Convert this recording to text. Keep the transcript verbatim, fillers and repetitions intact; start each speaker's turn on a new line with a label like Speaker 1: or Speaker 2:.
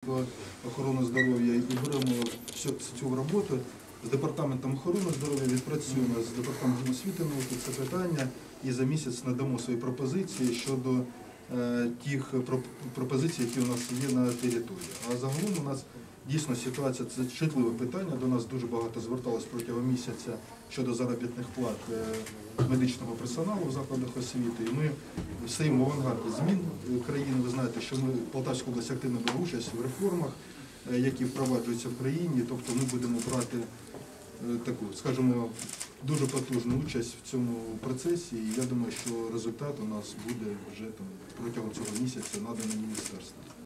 Speaker 1: Міністерства охорони здоров'я і беремо всю цю роботу з Департаментом охорони здоров'я, відпрацюємо з Департаментом освіти і науки це питання і за місяць надамо свої пропозиції щодо е, тих пропозицій, які у нас є на території. А загалом у нас дійсно ситуація, це чутливе питання, до нас дуже багато зверталось протягом місяця щодо заробітних плат медичного персоналу в закладах освіти. І ми стоїмо в авангарді змін країни. Ви знаєте, що ми Полтавська область активно бере участь в реформах, які впроваджуються в країні. Тобто ми будемо брати таку, скажімо, дуже потужну участь в цьому процесі. І я думаю, що результат у нас буде вже там протягом цього місяця наданий міністерству.